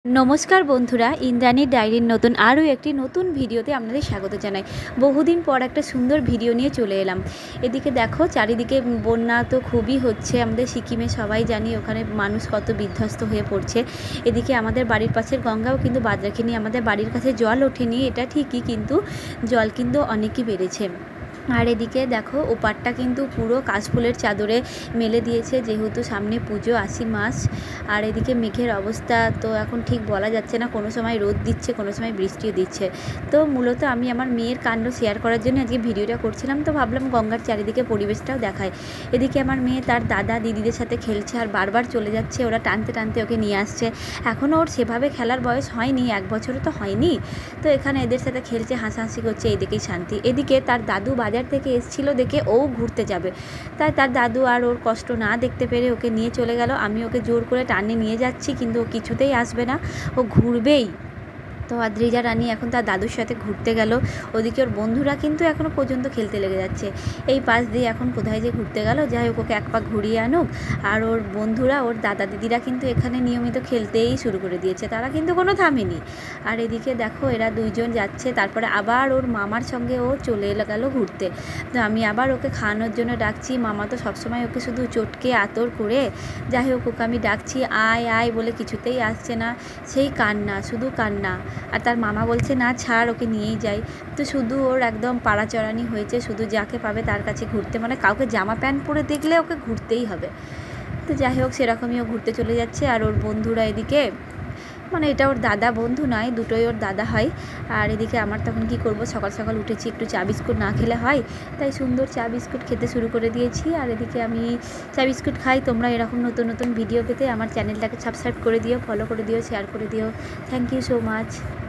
नमस्कार बंधुरा इंद्राणी डायरिर नतून आरो एकटी नतून भिडियोते आपनादेर स्वागत जानाई। बहुदिन पर एक सुंदर भिडियो निये चले एलाम। एदिके देखो चारिदिके बन्या तो खूबई होच्छे। आमादेर सिक्किमे सबाई जानी ओखाने मानुष कत बिध्वस्त हये पड़छे। एदिके आमादेर बाड़िर पाशेर गंगाओ किन्तु बाद राखेनी। आमादेर बाड़िर काछे जल ओठेनी एटा ठीकई, किन्तु जल किन्तु अनेकई बेड़ेछे। और एदिके देखो ओपारटा किन्तु पुरो काशफुलेर चादरे मेले दिएछे, जेहेतु सामने पुजो आश्विन मास। और एदिके मेघेर अवस्था तो एखन ठीक बला जाच्छे ना, कोनो समय रोद दिच्छे कोनो समय बृष्टिओ दिच्छे। तो मूलत आमी आमार मेयेर काण्ड शेयार करार जोन्नो आजके भिडियोटा करछिलाम। तो भाबलाम गंगार चारिदिके परिबेशटाओ देखाई। एदिके आमार मेये तार दादा दिदिदेर साथे खेलछे और बारबार चले जाच्छे, ओरा टानते टानते ओके निये आसछे। एखोनो ओर सेभाবে खेलार बयस हयनि, एक बछरও तो हयनि। तो एखाने एদের साथे खेलछे, हासाहासि करछे, एदिकेই शांति। एदिके तार दादू बाजार থেকে এসেছিল দেখে ও ঘুরতে যাবে, তাই তার দাদু আর ওর কষ্ট না দেখতে পেরে ওকে নিয়ে চলে গেল। আমি ওকে জোর করে টানে নিয়ে যাচ্ছি, কিন্তু ও কিছুতেই আসবে না, ও ঘুরবেই। তো আদ্রিজা রানী এখন তার দাদুর সাথে ঘুরতে গেল। ওদিকে ওর বন্ধুরা কিন্তু এখনও পর্যন্ত খেলতে লেগে যাচ্ছে। এই পাশ দিয়ে এখন কোথায় যে ঘুরতে গেল, যাই হোক ওকে এক পাক ঘুরিয়ে আনুক। আর ওর বন্ধুরা, ওর দাদা দিদিরা কিন্তু এখানে নিয়মিত খেলতেই শুরু করে দিয়েছে, তারা কিন্তু কোনো থামেনি। আর এদিকে দেখো এরা দুইজন যাচ্ছে, তারপরে আবার ওর মামার সঙ্গে ও চলে গেল ঘুরতে। তো আমি আবার ওকে খাওয়ানোর জন্য ডাকছি। মামা তো সবসময় ওকে শুধু চটকে আতর করে, যাই হোক ওকে আমি ডাকছি আয় আয় বলে, কিছুতেই আসছে না। সেই কান্না, শুধু কান্না। আর তার মামা বলছে না ছাড়, ওকে নিয়েই যাই। তো শুধু ওর একদম পাড়াচড়ানি হয়েছে, শুধু যাকে পাবে তার কাছে ঘুরতে, মানে কাউকে জামা প্যান্ট পরে দেখলে ওকে ঘুরতেই হবে। তো যাই হোক সেরকমই ও ঘুরতে চলে যাচ্ছে। আর ওর বন্ধুরা এদিকে, মানে এটা ওর দাদা বন্ধু নয়, দুটোই ওর দাদা হয়। আর এদিকে আমার তখন কি করব, সকাল সকাল উঠেছি, একটু চা বিস্কুট না খেলে হয়, তাই সুন্দর চা বিস্কুট খেতে শুরু করে দিয়েছি। আর এদিকে আমি চা বিস্কুট খাই। তোমরা এরকম নতুন নতুন ভিডিও পেতে আমার চ্যানেলটাকে সাবস্ক্রাইব করে দিও, ফলো করে দিও, শেয়ার করে দিও। Thank you so much.